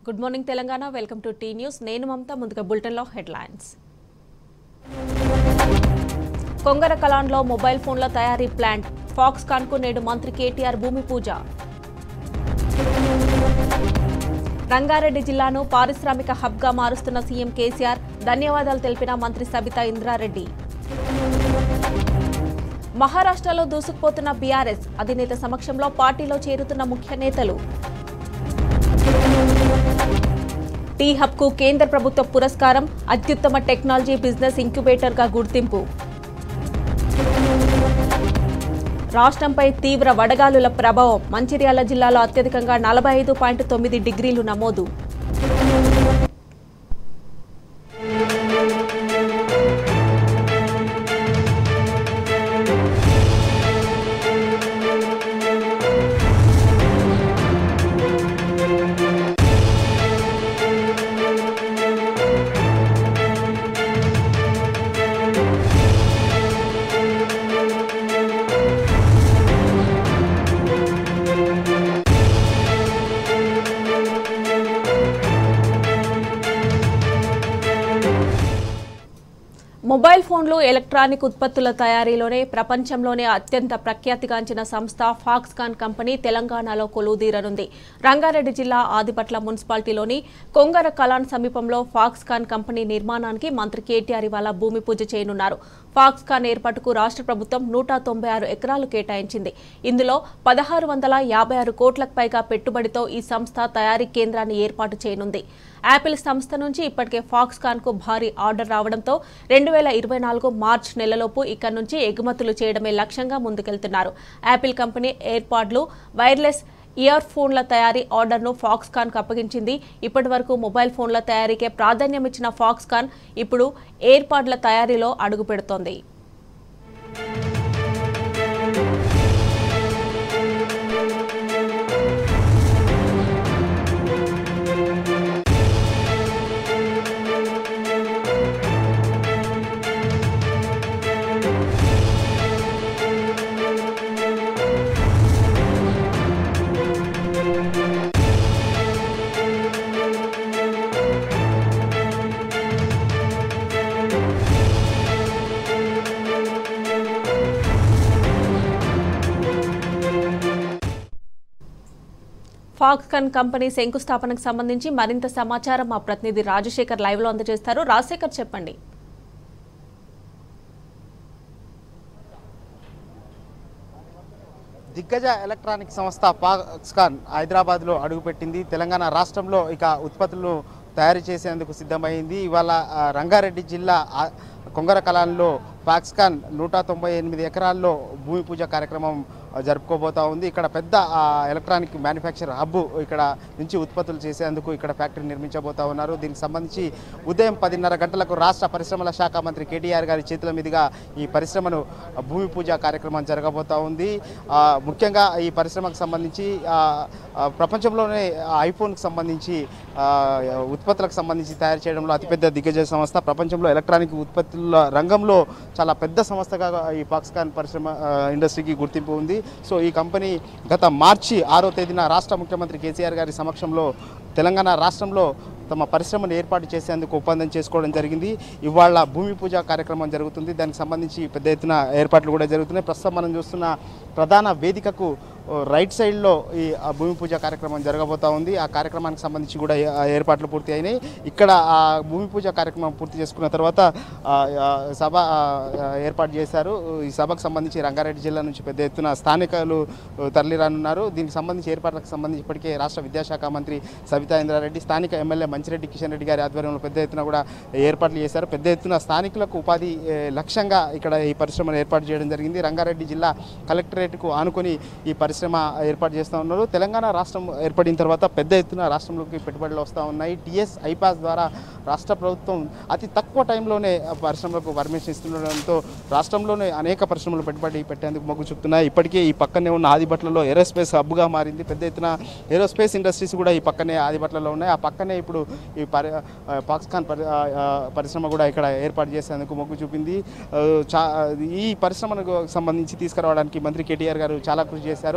Good morning Telangana welcome to T news నేను మమతా ముందుగా bulletin లో హెడ్లైన్స్ కొంగర కలాన్లో మొబైల్ ఫోన్ల తయారీ ప్లాంట్ ఫాక్స్కాన్ కు నేడు మంత్రి కేటీఆర్ భూమి పూజ రంగారెడ్డి జిల్లాను పారిశ్రామిక హబ్ గా మారుస్తున్న సీఎం కేసీఆర్ ధన్యవాదాలు తెలిపిన మంత్రి సబితా ఇంద్రారెడ్డి మహారాష్ట్రలో దూసుకుపోతున్న బీఆర్ఎస్ అధినేత సమక్షంలో పార్టీలో చేరుతున్న ముఖ్య నేతలు టీ హబ్ కు కేంద్ర ప్రభుత్వ పురస్కారం అత్యుత్తమ టెక్నాలజీ బిజినెస్ ఇంక్యుబేటర్ గా గుర్తింపు రాష్ట్రంపై తీవ్ర వడగాలుల ప్రభావం మంచిర్యాల జిల్లాలో అత్యధికంగా 45.9 డిగ్రీలు నమోదు మొబైల్ ఫోన్లు ఎలక్ట్రానిక్ ఉత్పత్తుల తయారీలోనే ప్రపంచంలోనే అత్యంత ప్రఖ్యాతిగాంచిన సంస్థ ఫాక్స్కాన్ కంపెనీ తెలంగాణలో కొలువుదీరనుంది. రంగారెడ్డి జిల్లా ఆదిపట్ల మున్సిపాలిటీలోని కొంగర కలాన్ సమీపంలో ఫాక్స్కాన్ కంపెనీ నిర్మాణానికి మంత్రి కేటీఆర్ ఇవాళ భూమి పూజ చేయనున్నారు. ఫాక్స్కాన్ ఏర్పాటుకు రాష్ట్ర ప్రభుత్వం 196 ఎకరాలు కేటాయించింది. ఇందులో 1656 కోట్లకు పైగా పెట్టుబడితో ఈ సంస్థ తయారీ కేంద్రాన్ని ఏర్పాటు చేయనుంది. యాపిల్ సంస్థ నుంచి ఇప్పటికే ఫాక్స్కాన్ కు భారీ ఆర్డర్ రావడంతో 2024 మార్చి నెలలోపు ఇక్కడి నుంచి ఎగుమతులు చేయడమే లక్ష్యంగా ముందుకెళ్తున్నారు. యాపిల్ కంపెనీ ఎయిర్పాడ్లు, వైర్లెస్ ఇయర్ ఫోన్ల తయారీ ఆర్డర్ను ఫాక్స్కాన్ కు అప్పగించింది. ఇప్పటి వరకు మొబైల్ ఫోన్ల తయారీకే ప్రాధాన్యం ఇచ్చిన ఫాక్స్కాన్ ఇప్పుడు ఎయిర్పాడ్ల తయారీలో అడుగు పెడుతోంది. ఫాక్స్కాన్ కంపెనీ శంకుస్థాపనకు సంబంధించి మరింత సమాచారం మా ప్రతినిధి రాజశేఖర్ లైవ్ లో అందజేస్తారు. రాజశేఖర్ చెప్పండి. దిగ్గజ ఎలక్ట్రానిక్ సంస్థ ఫాక్స్కాన్ హైదరాబాద్లో అడుగుపెట్టింది. తెలంగాణ రాష్ట్రంలో ఇక ఉత్పత్తులను తయారు చేసేందుకు సిద్ధమైంది. ఇవాళ రంగారెడ్డి జిల్లా కొంగర కలాన్లో ఫాక్స్కాన్ 198 ఎకరాల్లో భూమి పూజ కార్యక్రమం జరుపుకోబోతా ఉంది. ఇక్కడ పెద్ద ఎలక్ట్రానిక్ మ్యానుఫ్యాక్చర్ హబ్ ఇక్కడ నుంచి ఉత్పత్తులు చేసేందుకు ఇక్కడ ఫ్యాక్టరీ నిర్మించబోతా ఉన్నారు. దీనికి సంబంధించి ఉదయం 10:30 గంటలకు రాష్ట్ర పరిశ్రమల శాఖ మంత్రి కేటీఆర్ గారి చేతుల మీదుగా ఈ పరిశ్రమను భూమి పూజ కార్యక్రమం జరగబోతా ఉంది. ముఖ్యంగా ఈ పరిశ్రమకు సంబంధించి ప్రపంచంలోనే ఐఫోన్కి సంబంధించి ఉత్పత్తులకు సంబంధించి తయారు చేయడంలో అతిపెద్ద దిగ్గజ సంస్థ. ప్రపంచంలో ఎలక్ట్రానిక్ ఉత్పత్తుల రంగంలో చాలా పెద్ద సంస్థగా ఈ ఫాక్స్కాన్ పరిశ్రమ ఇండస్ట్రీకి గుర్తింపు ఉంది. సో ఈ కంపెనీ గత మార్చి 6వ తేదీన రాష్ట్ర ముఖ్యమంత్రి కేసీఆర్ గారి సమక్షంలో తెలంగాణ రాష్ట్రంలో తమ పరిశ్రమను ఏర్పాటు చేసేందుకు ఒప్పందం చేసుకోవడం జరిగింది. ఇవాళ భూమి పూజ కార్యక్రమం జరుగుతుంది. దానికి సంబంధించి పెద్ద ఎత్తున ఏర్పాట్లు కూడా జరుగుతున్నాయి. ప్రస్తుతం మనం చూస్తున్న ప్రధాన వేదికకు రైట్ సైడ్లో ఈ భూమి పూజ కార్యక్రమం జరగబోతా ఉంది. ఆ కార్యక్రమానికి సంబంధించి కూడా ఏర్పాట్లు పూర్తి అయినాయి. ఇక్కడ ఆ భూమి పూజ కార్యక్రమం పూర్తి చేసుకున్న తర్వాత సభ ఏర్పాటు చేశారు. ఈ సభకు సంబంధించి రంగారెడ్డి జిల్లా నుంచి పెద్ద ఎత్తున స్థానికులు తరలిరానున్నారు. దీనికి సంబంధించి ఏర్పాట్లకు సంబంధించి ఇప్పటికే రాష్ట్ర విద్యాశాఖ మంత్రి సబితా ఇంద్రారెడ్డి, స్థానిక ఎమ్మెల్యే మంచిరెడ్డి కిషన్ రెడ్డి గారి ఆధ్వర్యంలో పెద్ద ఎత్తున కూడా ఏర్పాట్లు చేశారు. పెద్ద ఎత్తున స్థానికులకు ఉపాధి లక్ష్యంగా ఇక్కడ ఈ పరిశ్రమను ఏర్పాటు చేయడం జరిగింది. రంగారెడ్డి జిల్లా కలెక్టరేట్కు ఆనుకొని ఈ పరిశ్రమ ఏర్పాటు చేస్తూ ఉన్నారు. తెలంగాణ రాష్ట్రం ఏర్పడిన తర్వాత పెద్ద ఎత్తున రాష్ట్రంలోకి పెట్టుబడులు వస్తూ ఉన్నాయి. టీఎస్ ఐపాస్ ద్వారా రాష్ట్ర ప్రభుత్వం అతి తక్కువ టైంలోనే పరిశ్రమలకు పర్మిషన్ ఇస్తుండడంతో రాష్ట్రంలోనే అనేక పరిశ్రమలు పెట్టుబడి పెట్టేందుకు మొగ్గు చూపుతున్నాయి. ఇప్పటికే ఈ పక్కనే ఉన్న ఆదిపట్లలో ఏరోస్పేస్ హబ్గా మారింది. పెద్ద ఎత్తున ఏరోస్పేస్ ఇండస్ట్రీస్ కూడా ఈ పక్కనే ఆదిపట్లలో ఉన్నాయి. ఆ పక్కనే ఇప్పుడు ఈ ఫాక్స్కాన్ పరిశ్రమ కూడా ఇక్కడ ఏర్పాటు చేసేందుకు మొగ్గు చూపింది. ఈ పరిశ్రమకు సంబంధించి తీసుకురావడానికి మంత్రి కేటీఆర్ గారు చాలా కృషి చేశారు.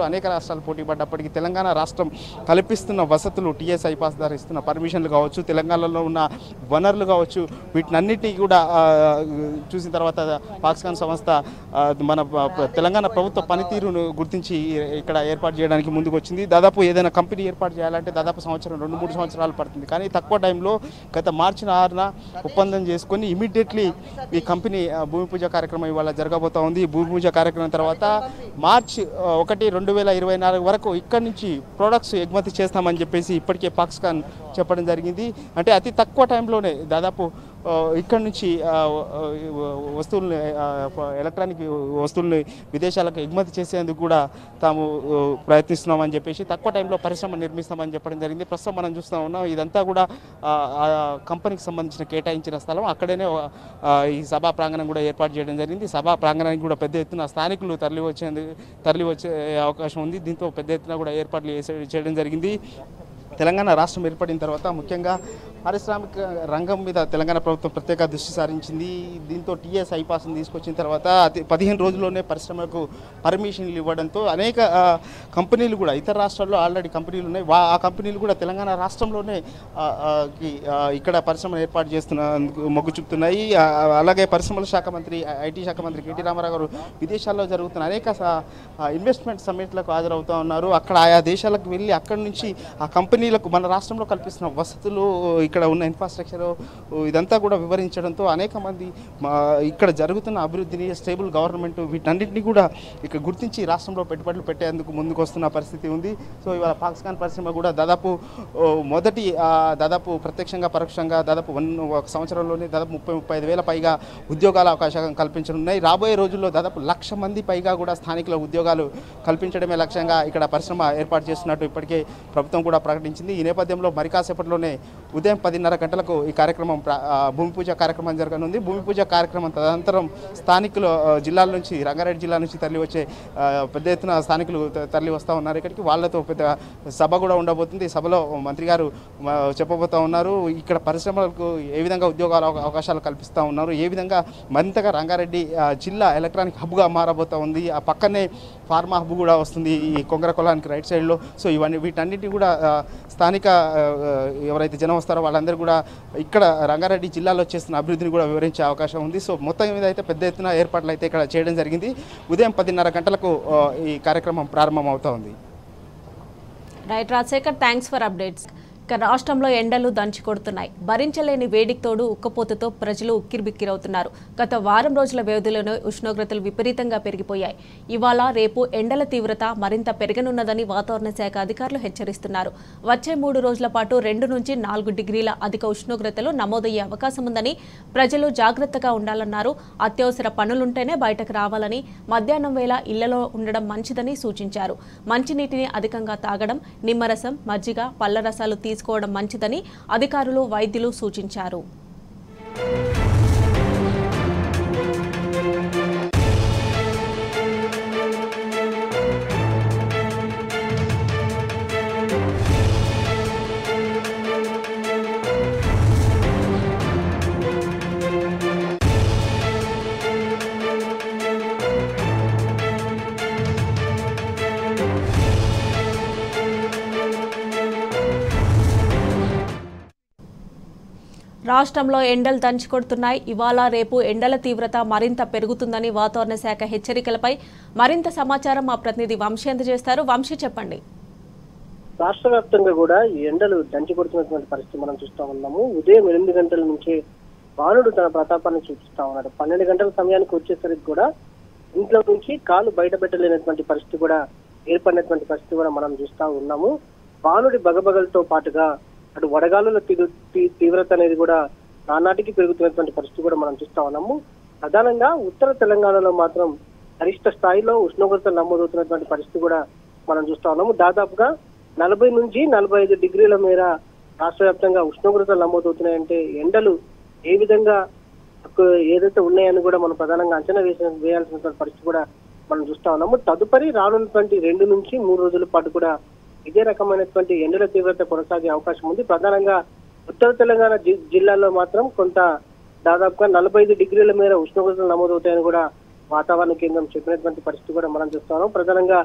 అనేక రాష్ట్రాలు పోటీ పడ్డప్పటికీ తెలంగాణ రాష్ట్రం కల్పిస్తున్న వసతులు టీఎస్ ఐపాస్ ద్వారా ఇస్తున్న పర్మిషన్లు కావచ్చు, తెలంగాణలో ఉన్న వనరులు కావచ్చు, వీటినన్నిటినీ కూడా చూసిన తర్వాత ఫాక్స్కాన్ సంస్థ మన తెలంగాణ ప్రభుత్వ పనితీరును గుర్తించి ఇక్కడ ఏర్పాటు చేయడానికి ముందుకు వచ్చింది. దాదాపు ఏదైనా కంపెనీ ఏర్పాటు చేయాలంటే దాదాపు సంవత్సరం 2-3 సంవత్సరాలు పడుతుంది. కానీ తక్కువ టైంలో గత మార్చి 6న ఒప్పందం చేసుకొని ఇమీడియట్లీ ఈ కంపెనీ భూమి పూజ కార్యక్రమం ఇవాళ జరగబోతా ఉంది. భూమి పూజ కార్యక్రమం తర్వాత మార్చి 1, 2024 వరకు ఇక్కడి నుంచి ప్రొడక్ట్స్ ఎగుమతి చేస్తామని చెప్పేసి ఇప్పటికే ఫాక్స్కాన్ చెప్పడం జరిగింది. అంటే అతి తక్కువ టైంలోనే దాదాపు ఇక్కడ నుంచి వస్తువుల్ని ఎలక్ట్రానిక్ వస్తువుల్ని విదేశాలకు ఎగుమతి చేసేందుకు కూడా తాము ప్రయత్నిస్తున్నామని చెప్పేసి తక్కువ టైంలో పరిశ్రమ నిర్మిస్తామని చెప్పడం జరిగింది. ప్రస్తుతం మనం చూస్తూ ఉన్నాం ఇదంతా కూడా కంపెనీకి సంబంధించిన కేటాయించిన స్థలం. అక్కడనే ఈ సభా ప్రాంగణం కూడా ఏర్పాటు చేయడం జరిగింది. సభా ప్రాంగణానికి కూడా పెద్ద ఎత్తున స్థానికులు తరలి వచ్చే అవకాశం ఉంది. దీంతో పెద్ద ఎత్తున కూడా ఏర్పాట్లు చేయడం జరిగింది. తెలంగాణ రాష్ట్రం ఏర్పడిన తర్వాత ముఖ్యంగా పారిశ్రామిక రంగం మీద తెలంగాణ ప్రభుత్వం ప్రత్యేక దృష్టి సారించింది. దీంతో టీఎస్ ఐపాస్ని తీసుకొచ్చిన తర్వాత 15 రోజుల్లోనే పరిశ్రమలకు పర్మిషన్లు ఇవ్వడంతో అనేక కంపెనీలు కూడా ఇతర రాష్ట్రాల్లో ఆల్రెడీ కంపెనీలు ఉన్నాయి. ఆ కంపెనీలు కూడా తెలంగాణ రాష్ట్రంలోనే ఇక్కడ పరిశ్రమలు ఏర్పాటు చేస్తున్నందుకు మొగ్గు చూపుతున్నాయి. అలాగే పరిశ్రమల శాఖ మంత్రి, ఐటీ శాఖ మంత్రి కేటీ రామారావు గారు విదేశాల్లో జరుగుతున్న అనేక ఇన్వెస్ట్మెంట్ సమ్మిట్లకు హాజరవుతూ ఉన్నారు. అక్కడ ఆయా దేశాలకు వెళ్ళి అక్కడి నుంచి ఆ కంపెనీలకు మన రాష్ట్రంలో కల్పిస్తున్న వసతులు, ఇక్కడ ఉన్న ఇన్ఫ్రాస్ట్రక్చర్ ఇదంతా కూడా వివరించడంతో అనేక మంది ఇక్కడ జరుగుతున్న అభివృద్ధిని, స్టేబుల్ గవర్నమెంట్ వీటన్నింటినీ కూడా ఇక్కడ గుర్తించి రాష్ట్రంలో పెట్టుబడులు పెట్టేందుకు ముందుకు వస్తున్న పరిస్థితి ఉంది. సో ఇవాళ ఫాక్స్కాన్ పరిశ్రమ కూడా దాదాపు ప్రత్యక్షంగా పరోక్షంగా దాదాపు 1 సంవత్సరంలోనే దాదాపు 30-35 వేల పైగా ఉద్యోగాల అవకాశం కల్పించనున్నాయి. రాబోయే రోజుల్లో దాదాపు 1,00,000 మంది పైగా కూడా స్థానికుల ఉద్యోగాలు కల్పించడమే లక్ష్యంగా ఇక్కడ పరిశ్రమ ఏర్పాటు చేస్తున్నట్టు ఇప్పటికే ప్రభుత్వం కూడా ప్రకటించింది. ఈ నేపథ్యంలో మరి కాసేపట్లోనే ఉదయం 10:30 గంటలకు ఈ కార్యక్రమం భూమి పూజ కార్యక్రమం జరగనుంది. భూమి పూజ కార్యక్రమం తదనంతరం స్థానికులు జిల్లాల నుంచి, రంగారెడ్డి జిల్లా నుంచి తరలి వచ్చే పెద్ద ఎత్తున స్థానికులు తరలి వస్తూ ఉన్నారు. ఇక్కడికి వాళ్ళతో పెద్ద సభ కూడా ఉండబోతుంది. సభలో మంత్రి గారు చెప్పబోతూ ఉన్నారు ఇక్కడ పరిశ్రమలకు ఏ విధంగా ఉద్యోగాల అవకాశాలు కల్పిస్తూ ఉన్నారు, ఏ విధంగా మరింతగా రంగారెడ్డి జిల్లా ఎలక్ట్రానిక్ హబ్గా మారబోతూ ఉంది. ఆ పక్కనే ఫార్మా హబ్ కూడా వస్తుంది ఈ కొంగర కులానికి రైట్ సైడ్లో. సో వీటన్నిటిని కూడా స్థానిక ఎవరైతే జనం వస్తారో వాళ్ళందరూ కూడా ఇక్కడ రంగారెడ్డి జిల్లాలో చేస్తున్న అభివృద్ధిని కూడా వివరించే అవకాశం ఉంది. సో మొత్తం మీద అయితే పెద్ద ఎత్తున ఏర్పాట్లు అయితే ఇక్కడ చేయడం జరిగింది. ఉదయం 10:30 గంటలకు ఈ కార్యక్రమం ప్రారంభం అవుతా ఉంది. Right Rajasekhar, thanks for updates. ఇక రాష్ట్రంలో ఎండలు దంచి కొడుతున్నాయి. భరించలేని వేడికి తోడు ఉక్కపోతతో ప్రజలు ఉక్కిరిబిక్కిరవుతున్నారు. గత వారం రోజుల వ్యవధిలోనే ఉష్ణోగ్రతలు విపరీతంగా పెరిగిపోయాయి. ఇవాళ రేపు ఎండల తీవ్రత మరింత పెరగనున్నదని వాతావరణ శాఖ అధికారులు హెచ్చరిస్తున్నారు. వచ్చే 3 రోజుల పాటు 2 నుంచి 4 డిగ్రీల అధిక ఉష్ణోగ్రతలు నమోదయ్యే అవకాశం ఉందని ప్రజలు జాగ్రత్తగా ఉండాలన్నారు. అత్యవసర పనులుంటేనే బయటకు రావాలని, మధ్యాహ్నం వేళ ఇళ్లలో ఉండడం మంచిదని సూచించారు. మంచినీటిని అధికంగా తాగడం, నిమ్మరసం, మజ్జిగ, పళ్ల రసాలు తీసుకోవడం మంచిదని అధికారులు, వైద్యులు సూచించారు. రాష్ట్రంలో ఎండలు దంచుకొడుతున్నాయి. ఇవాళ రేపు ఎండల తీవ్రత మరింత పెరుగుతుందని వాతావరణ శాఖ హెచ్చరికలపై మరింత సమాచారం మా ప్రతినిధి వంశీ అందజేస్తారు. వంశీ, చెప్పండి. రాష్ట్ర వ్యాప్తంగా కూడా ఈ ఎండలు దంచుకొడుతున్నటువంటి పరిస్థితి మనం చూస్తా ఉన్నాము. ఉదయం 8 గంటల నుంచి బాలుడు తన ప్రతాపాన్ని చూపిస్తా ఉన్నాడు. 12 గంటల సమయానికి వచ్చేసరికి కూడా ఇంట్లో నుంచి కాలు బయట పెట్టలేనటువంటి పరిస్థితి కూడా ఏర్పడినటువంటి పరిస్థితి కూడా మనం చూస్తా ఉన్నాము. బాలుడి బగబగలతో పాటుగా అటు వడగాలుల తీవ్రత అనేది కూడా నానాటికి పెరుగుతున్నటువంటి పరిస్థితి కూడా మనం చూస్తా ఉన్నాము. ప్రధానంగా ఉత్తర తెలంగాణలో మాత్రం గరిష్ట స్థాయిలో ఉష్ణోగ్రతలు నమోదవుతున్నటువంటి పరిస్థితి కూడా మనం చూస్తా ఉన్నాము. దాదాపుగా 40 నుంచి 45 డిగ్రీల మేర రాష్ట్ర వ్యాప్తంగా ఉష్ణోగ్రతలు నమోదవుతున్నాయంటే ఎండలు ఏ విధంగా ఏదైతే ఉన్నాయని కూడా మనం ప్రధానంగా అంచనా వేయాల్సినటువంటి పరిస్థితి కూడా మనం చూస్తా ఉన్నాము. తదుపరి రానున్నటువంటి 2 నుంచి 3 రోజుల పాటు కూడా ఇదే రకమైనటువంటి ఎండల తీవ్రత కొనసాగే అవకాశం ఉంది. ప్రధానంగా ఉత్తర తెలంగాణ జిల్లాలో మాత్రం కొంత దాదాపుగా 45 డిగ్రీల మేర ఉష్ణోగ్రతలు నమోదవుతాయని కూడా వాతావరణ కేంద్రం చెప్పినటువంటి పరిస్థితి కూడా మనం చూస్తాము. ప్రధానంగా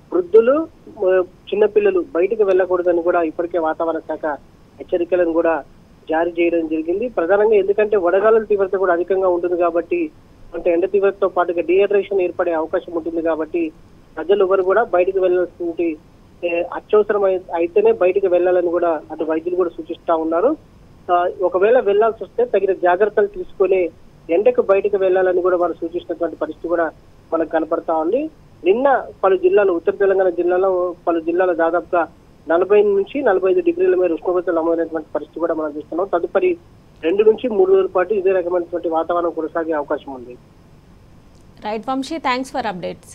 వృద్ధులు చిన్నపిల్లలు బయటికి వెళ్ళకూడదని కూడా ఇప్పటికే వాతావరణ శాఖ హెచ్చరికలను కూడా జారీ చేయడం జరిగింది. ప్రధానంగా ఎందుకంటే వడగాలుల తీవ్రత కూడా అధికంగా ఉంటుంది కాబట్టి, అంటే ఎండ తీవ్రతతో పాటుగా డిహైడ్రేషన్ ఏర్పడే అవకాశం ఉంటుంది కాబట్టి ప్రజలు ఎవరు కూడా బయటికి వెళ్ళాల్సింది అత్యవసరం అయితేనే బయటికి వెళ్ళాలని కూడా అటు వైద్యులు కూడా సూచిస్తా ఉన్నారు. ఒకవేళ వెళ్లాల్సి వస్తే తగిన జాగ్రత్తలు తీసుకుని ఎండకు బయటకు వెళ్లాలని కూడా వారు సూచిస్తున్నటువంటి పరిస్థితి కూడా మనకు కనపడతా ఉంది. నిన్న పలు జిల్లాలు, ఉత్తర తెలంగాణ జిల్లాలో పలు జిల్లాలో దాదాపుగా 40 నుంచి 45 డిగ్రీల మేర ఉష్ణోగ్రతలు నమోదైనటువంటి పరిస్థితి కూడా మనం చూస్తున్నాం. తదుపరి 2 నుంచి 3 రోజుల పాటు ఇదే రకమైనటువంటి వాతావరణం కొనసాగే అవకాశం ఉంది. Right Vamshi, thanks for updates.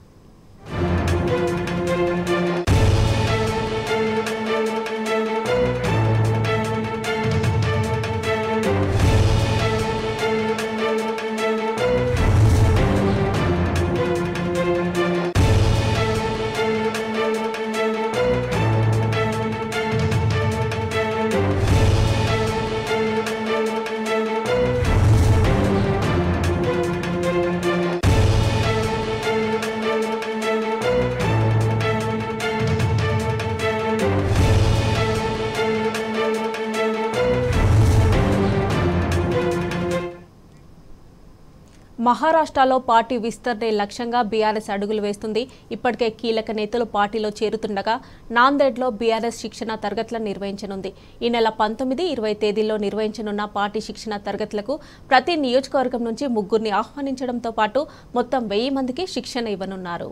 మహారాష్ట్రలో పార్టీ విస్తరణే లక్ష్యంగా బీఆర్ఎస్ అడుగులు వేస్తుంది. ఇప్పటికే కీలక నేతలు పార్టీలో చేరుతుండగా నాందేడ్లో బీఆర్ఎస్ శిక్షణ తరగతులను నిర్వహించనుంది. ఈ నెల 19, 20 తేదీల్లో నిర్వహించనున్న పార్టీ శిక్షణ తరగతులకు ప్రతి నియోజకవర్గం నుంచి 3 ఆహ్వానించడంతో పాటు మొత్తం 1000 మందికి శిక్షణ ఇవ్వనున్నారు.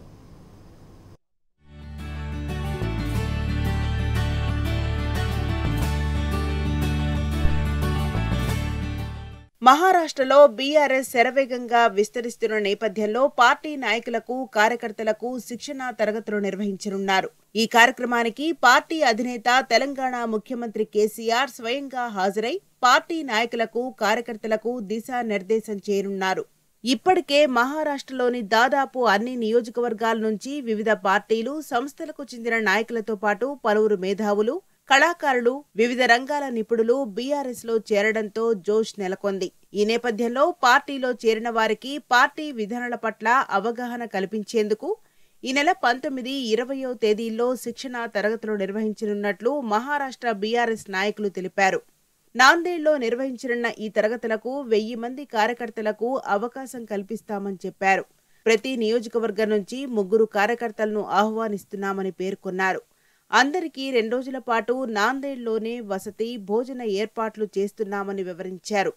మహారాష్ట్రలో బీఆర్ఎస్ శరవేగంగా విస్తరిస్తున్న నేపథ్యంలో పార్టీ నాయకులకు, కార్యకర్తలకు శిక్షణ తరగతులు నిర్వహించనున్నారు. ఈ కార్యక్రమానికి పార్టీ అధినేత తెలంగాణ ముఖ్యమంత్రి కేసీఆర్ స్వయంగా హాజరై పార్టీ నాయకులకు, కార్యకర్తలకు దిశానిర్దేశం చేయనున్నారు. ఇప్పటికే మహారాష్ట్రలోని దాదాపు అన్ని నియోజకవర్గాల నుంచి వివిధ పార్టీలు, సంస్థలకు చెందిన నాయకులతో పాటు పలువురు మేధావులు, కళాకారులు, వివిధ రంగాల నిపుణులు బీఆర్ఎస్ లో చేరడంతో జోష్ నెలకొంది. ఈ నేపథ్యంలో పార్టీలో చేరిన వారికి పార్టీ విధానాల పట్ల అవగాహన కల్పించేందుకు ఈ నెల 19, 20 తేదీల్లో శిక్షణ తరగతులు నిర్వహించనున్నట్లు మహారాష్ట్ర బీఆర్ఎస్ నాయకులు తెలిపారు. నాందేడ్లో నిర్వహించనున్న ఈ తరగతులకు 1000 మంది కార్యకర్తలకు అవకాశం కల్పిస్తామని చెప్పారు. ప్రతి నియోజకవర్గం నుంచి 3 కార్యకర్తలను ఆహ్వానిస్తున్నామని పేర్కొన్నారు. అందరికీ 2 రోజుల పాటు నాందేడ్లోనే వసతి, భోజన ఏర్పాట్లు చేస్తున్నామని వివరించారు.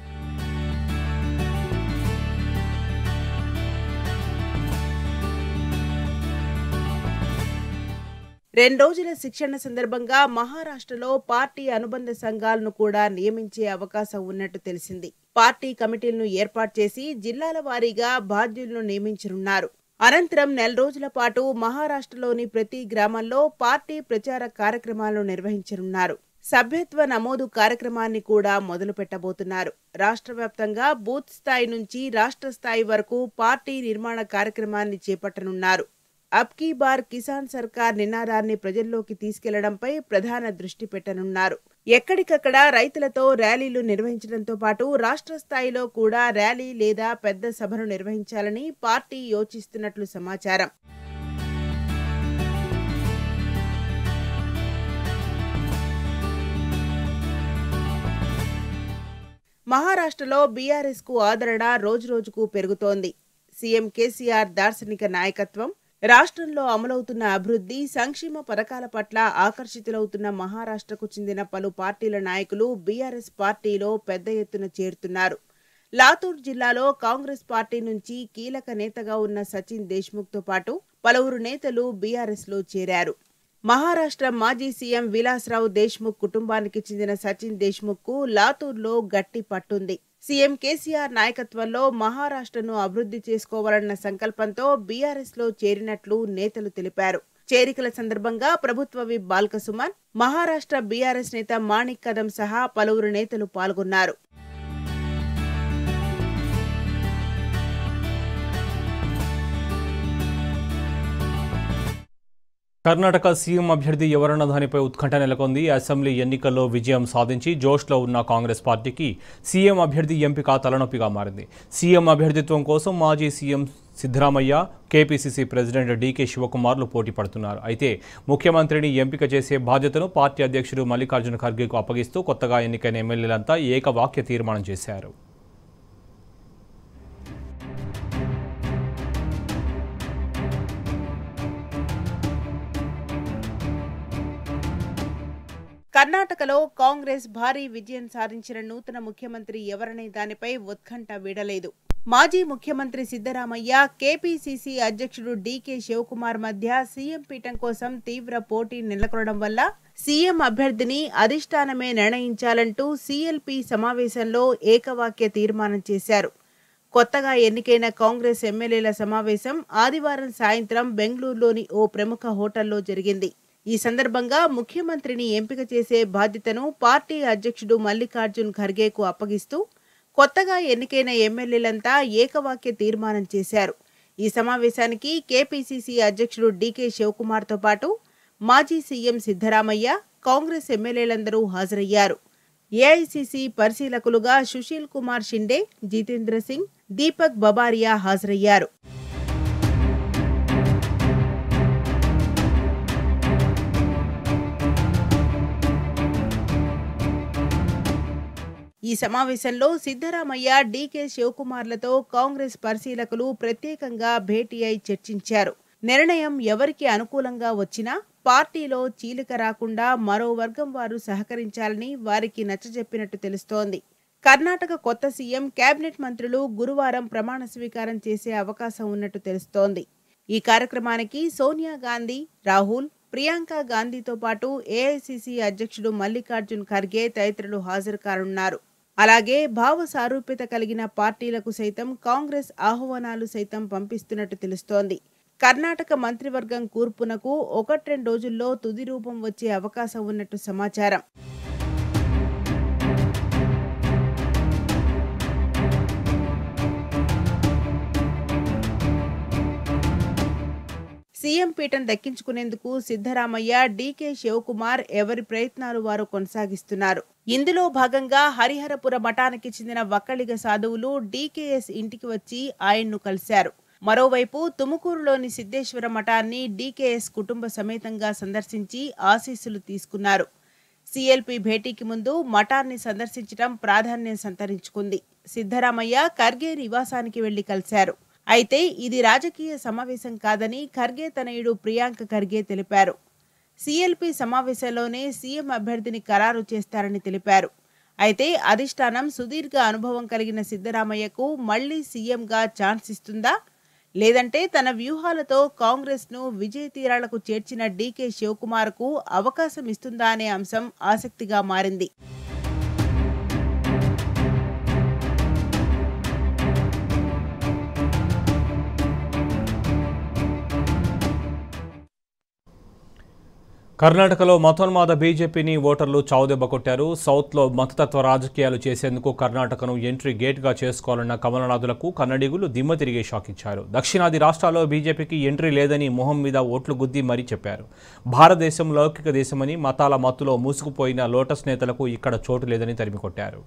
రెండు రోజుల శిక్షణ సందర్భంగా మహారాష్ట్రలో పార్టీ అనుబంధ సంఘాలను కూడా నియమించే అవకాశం ఉన్నట్టు తెలిసింది. పార్టీ కమిటీలను ఏర్పాటు చేసి జిల్లాల వారీగా బాధ్యులను నియమించనున్నారు. అనంతరం 4 రోజుల పాటు మహారాష్ట్రలోని ప్రతి గ్రామంలో పార్టీ ప్రచార కార్యక్రమాలను నిర్వహించనున్నారు. సభ్యత్వ నమోదు కార్యక్రమాన్ని కూడా మొదలు పెట్టబోతున్నారు. రాష్ట్ర వ్యాప్తంగా బూత్ స్థాయి నుంచి రాష్ట్ర స్థాయి వరకు పార్టీ నిర్మాణ కార్యక్రమాన్ని చేపట్టనున్నారు. అబ్ కీ బార్ కిసాన్ సర్కార్ నినాదాన్ని ప్రజల్లోకి తీసుకెళ్లడంపై ప్రధాన దృష్టి పెట్టనున్నారు. ఎక్కడికక్కడ రైతులతో ర్యాలీలు నిర్వహించడంతో పాటు రాష్ట్ర స్థాయిలో కూడా ర్యాలీ లేదా పెద్ద సభను నిర్వహించాలని పార్టీ యోచిస్తున్నట్లు సమాచారం. మహారాష్ట్రలో బీఆర్ఎస్ కు ఆదరణ రోజురోజుకు పెరుగుతోంది. సీఎం కేసీఆర్ దార్శనిక నాయకత్వం, రాష్ట్రంలో అమలవుతున్న అభివృద్ధి, సంక్షేమ పథకాల పట్ల ఆకర్షితులవుతున్న మహారాష్ట్రకు చెందిన పలు పార్టీల నాయకులు బీఆర్ఎస్ పార్టీలో పెద్ద ఎత్తున చేరుతున్నారు. లాతూర్ జిల్లాలో కాంగ్రెస్ పార్టీ నుంచి కీలక నేతగా ఉన్న సచిన్ దేశ్ముఖ్తో పాటు పలువురు నేతలు బీఆర్ఎస్ లో చేరారు. మహారాష్ట్ర మాజీ సీఎం విలాస్రావు దేశ్ముఖ్ కుటుంబానికి చెందిన సచిన్ దేశ్ముఖ్ కు లాతూర్లో గట్టి పట్టుంది. సీఎం కేసీఆర్ నాయకత్వంలో మహారాష్ట్రను అభివృద్ధి చేసుకోవాలన్న సంకల్పంతో బీఆర్ఎస్ లో చేరినట్లు నేతలు తెలిపారు. చేరికల సందర్భంగా ప్రభుత్వ విప్ బాల్కసుమన్, మహారాష్ట్ర బీఆర్ఎస్ నేత మాణిక్ కదం సహా పలువురు నేతలు పాల్గొన్నారు. కర్ణాటక సీఎం అభ్యర్థి ఎవరన్న దానిపై ఉత్కంఠ నెలకొంది. అసెంబ్లీ ఎన్నికల్లో విజయం సాధించి జోష్లో ఉన్న కాంగ్రెస్ పార్టీకి సీఎం అభ్యర్థి ఎంపిక తలనొప్పిగా మారింది. సీఎం అభ్యర్థిత్వం కోసం మాజీ CM Siddaramaiah, KPCC president DK శివకుమార్లు పోటీ పడుతున్నారు. అయితే ముఖ్యమంత్రిని ఎంపిక చేసే బాధ్యతను పార్టీ అధ్యక్షుడు మల్లికార్జున ఖర్గేకు అప్పగిస్తూ కొత్తగా ఎన్నికైన ఎమ్మెల్యేలంతా ఏకవాక్య తీర్మానం చేశారు. కర్ణాటకలో కాంగ్రెస్ భారీ విజయం సాధించిన నూతన ముఖ్యమంత్రి ఎవరనే దానిపై ఉత్కంఠ వీడలేదు. మాజీ ముఖ్యమంత్రి సిద్ధరామయ్య, కేపీసీసీ అధ్యక్షుడు డీకే శివకుమార్ మధ్య సీఎం పీఠం కోసం తీవ్ర పోటీ నెలకొనడం వల్ల సీఎం అభ్యర్థిని అధిష్టానమే నిర్ణయించాలంటూ సీఎల్పీ సమావేశంలో ఏకవాక్య తీర్మానం చేశారు. కొత్తగా ఎన్నికైన కాంగ్రెస్ ఎమ్మెల్యేల సమావేశం ఆదివారం సాయంత్రం బెంగళూరులోని ఓ ప్రముఖ హోటల్లో జరిగింది. ఈ సందర్భంగా ముఖ్యమంత్రిని ఎంపిక చేసే బాధ్యతను పార్టీ అధ్యక్షుడు మల్లికార్జున్ ఖర్గేకు అప్పగిస్తూ కొత్తగా ఎన్నికైన ఎమ్మెల్యేలంతా ఏకవాక్య తీర్మానం చేశారు. ఈ సమావేశానికి కేపీసీసీ అధ్యక్షుడు డీకే శివకుమార్తో పాటు మాజీ సీఎం సిద్ధరామయ్య, కాంగ్రెస్ ఎమ్మెల్యేలందరూ హాజరయ్యారు. ఏఐసీసీ పరిశీలకులుగా సుశీల్ కుమార్ షిండే, జితేంద్ర సింగ్, దీపక్ బబారియా హాజరయ్యారు. ఈ సమావేశంలో సిద్ధరామయ్య, డీకే శివకుమార్లతో కాంగ్రెస్ పరిశీలకులు ప్రత్యేకంగా భేటీ అయి చర్చించారు. నిర్ణయం ఎవరికి అనుకూలంగా వచ్చినా పార్టీలో చీలిక రాకుండా మరో వర్గం వారు సహకరించాలని వారికి నచ్చజెప్పినట్టు తెలుస్తోంది. కర్ణాటక కొత్త సీఎం, కేబినెట్ మంత్రులు గురువారం ప్రమాణ స్వీకారం చేసే అవకాశం ఉన్నట్టు తెలుస్తోంది. ఈ కార్యక్రమానికి సోనియా గాంధీ, రాహుల్, ప్రియాంక గాంధీతో పాటు ఏఐసీసీ అధ్యక్షుడు మల్లికార్జున్ ఖర్గే తదితరులు హాజరు కానున్నారు. అలాగే భావ సారూప్యత కలిగిన పార్టీలకు సైతం కాంగ్రెస్ ఆహ్వానాలు సైతం పంపిస్తున్నట్టు తెలుస్తోంది. కర్ణాటక మంత్రివర్గం కూర్పునకు 1-2 రోజుల్లో తుది రూపం వచ్చే అవకాశం ఉన్నట్టు సమాచారం. సీఎం పీఠం దక్కించుకునేందుకు సిద్ధరామయ్య, డీకే శివకుమార్ ఎవరి ప్రయత్నాలు వారు కొనసాగిస్తున్నారు. ఇందులో భాగంగా హరిహరపుర మఠానికి చెందిన వక్కలిగ సాధువులు డీకేఎస్ ఇంటికి వచ్చి ఆయన్ను కలిశారు. మరోవైపు తుముకూరులోని సిద్ధేశ్వర మఠాన్ని డీకేఎస్ కుటుంబ సమేతంగా సందర్శించి ఆశీస్సులు తీసుకున్నారు. సీఎల్పీ భేటీకి ముందు మఠాన్ని సందర్శించడం ప్రాధాన్యం సంతరించుకుంది. సిద్ధరామయ్య ఖర్గే నివాసానికి వెళ్లి కలిశారు. అయితే ఇది రాజకీయ సమావేశం కాదని ఖర్గే తనయుడు ప్రియాంక ఖర్గే తెలిపారు. సీఎల్పీ సమావేశంలోనే సీఎం అభ్యర్థిని ఖరారు చేస్తారని తెలిపారు. అయితే అధిష్టానం సుదీర్ఘ అనుభవం కలిగిన సిద్ధరామయ్యకు మళ్లీ సీఎంగా ఛాన్స్ ఇస్తుందా, లేదంటే తన వ్యూహాలతో కాంగ్రెస్ను విజయ తీరాలకు చేర్చిన డీకే శివకుమార్కు అవకాశం ఇస్తుందా అనే అంశం ఆసక్తిగా మారింది. కర్ణాటకలో మతోన్మాద బీజేపీని ఓటర్లు చావుదెబ్బ కొట్టారు. సౌత్లో మతతత్వ రాజకీయాలు చేసేందుకు కర్ణాటకను ఎంట్రీ గేట్గా చేసుకోవాలన్న కమలనాథులకు కన్నడిగులు దిమ్మ తిరిగే షాక్ ఇచ్చారు. దక్షిణాది రాష్ట్రాల్లో బీజేపీకి ఎంట్రీ లేదని మొహం మీద ఓట్లు గుద్ది మరీ చెప్పారు. భారతదేశం లౌకిక దేశమని మతాల మత్తులో మూసుకుపోయిన లోటస్ నేతలకు ఇక్కడ చోటు లేదని తరిమికొట్టారు.